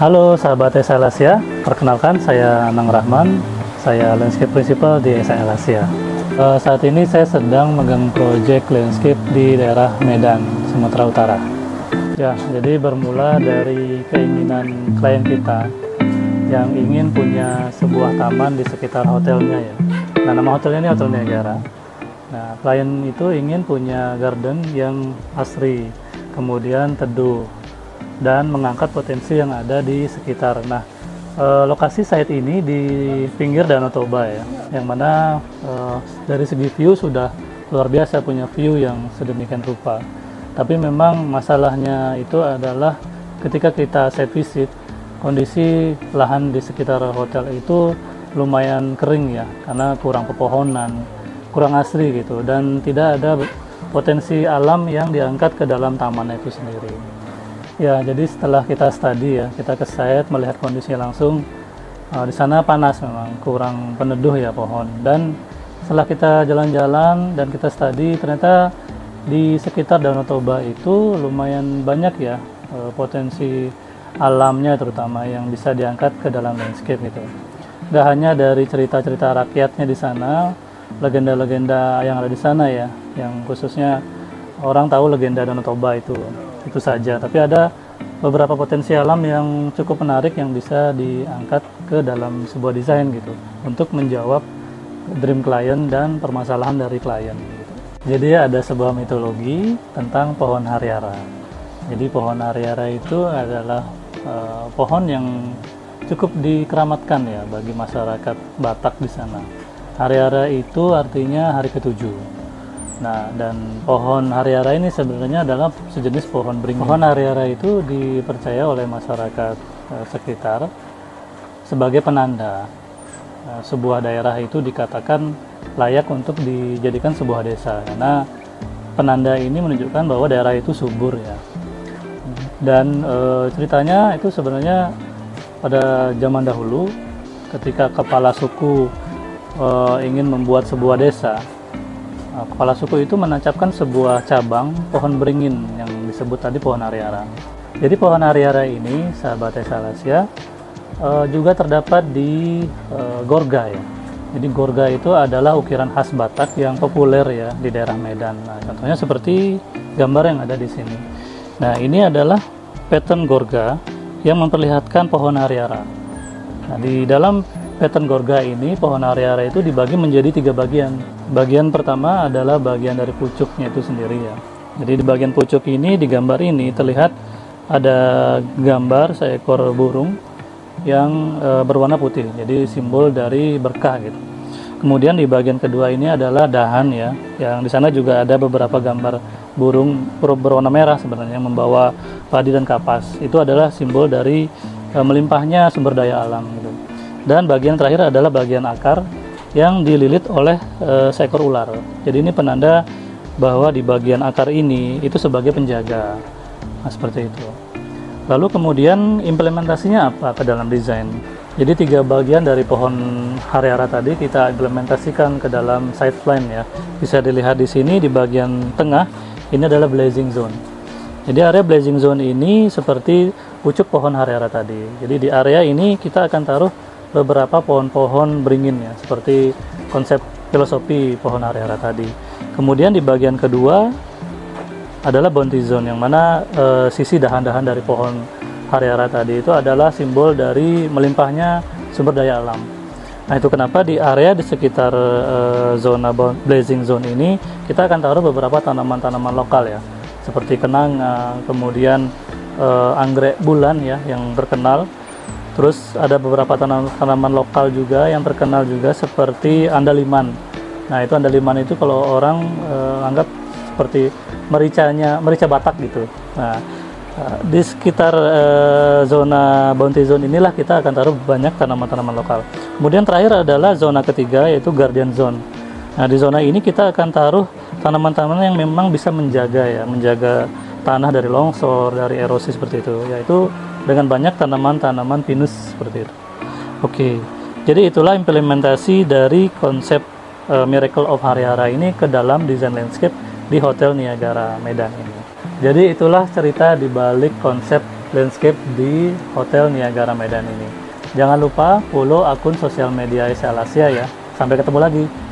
Halo sahabat ESA Asia, perkenalkan saya Anang Rahman, saya landscape principal di ESA Asia. Saat ini saya sedang megang proyek landscape di daerah Medan, Sumatera Utara. Ya, jadi bermula dari keinginan klien kita yang ingin punya sebuah taman di sekitar hotelnya ya. Nah, nama hotelnya ini Hotel Niagara. Nah, klien itu ingin punya garden yang asri, kemudian teduh, dan mengangkat potensi yang ada di sekitar. Nah, lokasi site ini di pinggir Danau Toba ya, yang mana dari segi view sudah luar biasa, punya view yang sedemikian rupa. Tapi memang masalahnya itu adalah ketika kita site visit, kondisi lahan di sekitar hotel itu lumayan kering ya, karena kurang pepohonan, kurang asri gitu, dan tidak ada potensi alam yang diangkat ke dalam taman itu sendiri. Ya, jadi setelah kita study ya, kita ke site melihat kondisinya langsung, di sana panas memang, kurang peneduh ya pohon. Dan setelah kita jalan-jalan dan kita study, ternyata di sekitar Danau Toba itu lumayan banyak ya potensi alamnya, terutama yang bisa diangkat ke dalam landscape gitu. Gak hanya dari cerita-cerita rakyatnya di sana, legenda-legenda yang ada di sana ya, yang khususnya orang tahu legenda Danau Toba itu saja, tapi ada beberapa potensi alam yang cukup menarik yang bisa diangkat ke dalam sebuah desain gitu, untuk menjawab dream klien dan permasalahan dari klien gitu. Jadi ada sebuah mitologi tentang pohon hariara. Jadi pohon hariara itu adalah pohon yang cukup dikeramatkan ya bagi masyarakat Batak di sana. Hariara itu artinya hari ketujuh. Nah, dan pohon hariara ini sebenarnya adalah sejenis pohon beringin. Pohon hariara itu dipercaya oleh masyarakat sekitar sebagai penanda sebuah daerah itu dikatakan layak untuk dijadikan sebuah desa, karena penanda ini menunjukkan bahwa daerah itu subur ya. Dan ceritanya itu sebenarnya pada zaman dahulu ketika kepala suku ingin membuat sebuah desa, kepala suku itu menancapkan sebuah cabang pohon beringin yang disebut tadi pohon hariara. Jadi pohon hariara ini, sahabat ESA Asia, juga terdapat di Gorga ya. Jadi Gorga itu adalah ukiran khas Batak yang populer ya di daerah Medan. Nah, contohnya seperti gambar yang ada di sini. Nah, ini adalah pattern Gorga yang memperlihatkan pohon hariara. Nah, di dalam pattern Gorga ini, pohon hariara itu dibagi menjadi 3 bagian. Bagian pertama adalah bagian dari pucuknya itu sendiri ya. Jadi di bagian pucuk ini, di gambar ini terlihat ada gambar seekor burung yang berwarna putih. Jadi simbol dari berkah gitu. Kemudian di bagian kedua ini adalah dahan ya, yang di sana juga ada beberapa gambar burung berwarna merah sebenarnya yang membawa padi dan kapas. Itu adalah simbol dari melimpahnya sumber daya alam gitu. Dan bagian terakhir adalah bagian akar yang dililit oleh seekor ular. Jadi ini penanda bahwa di bagian akar ini itu sebagai penjaga. Nah, seperti itu. Lalu kemudian implementasinya apa ke dalam desain? Jadi 3 bagian dari pohon hariara tadi kita implementasikan ke dalam side plan ya. Bisa dilihat di sini di bagian tengah ini adalah blazing zone. Jadi area blazing zone ini seperti pucuk pohon hariara tadi. Jadi di area ini kita akan taruh beberapa pohon-pohon beringin ya, seperti konsep filosofi pohon hariara tadi. Kemudian di bagian kedua adalah bounty zone, yang mana sisi dahan-dahan dari pohon hariara tadi itu adalah simbol dari melimpahnya sumber daya alam. Nah, itu kenapa di area di sekitar zona blazing zone ini kita akan taruh beberapa tanaman-tanaman lokal ya, seperti kenanga, kemudian anggrek bulan ya yang terkenal. Terus ada beberapa tanaman lokal juga yang terkenal juga seperti andaliman. Nah, itu andaliman itu kalau orang anggap seperti merica Batak gitu. Nah, di sekitar zona bounty zone inilah kita akan taruh banyak tanaman-tanaman lokal. Kemudian terakhir adalah zona ketiga, yaitu guardian zone. Nah, di zona ini kita akan taruh tanaman-tanaman yang memang bisa menjaga tanah dari longsor, dari erosi seperti itu, yaitu dengan banyak tanaman-tanaman pinus seperti itu. Oke, jadi itulah implementasi dari konsep Miracle of Hariara ini ke dalam desain landscape di Hotel Niagara Medan ini. Jadi itulah cerita di balik konsep landscape di Hotel Niagara Medan ini. Jangan lupa follow akun sosial media SL Asia ya. Sampai ketemu lagi.